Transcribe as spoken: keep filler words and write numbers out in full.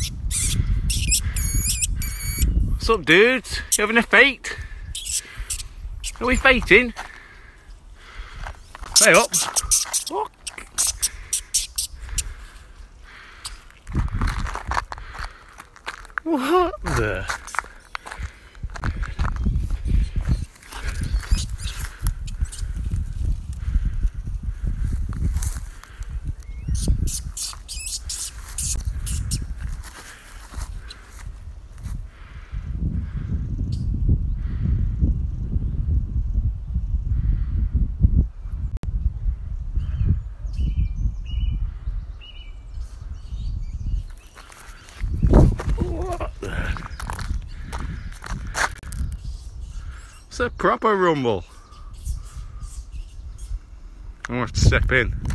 What's up, dudes? You having a fight? Are we fighting? Stay up. What? What the? It's a proper rumble. I'm going to have to step in.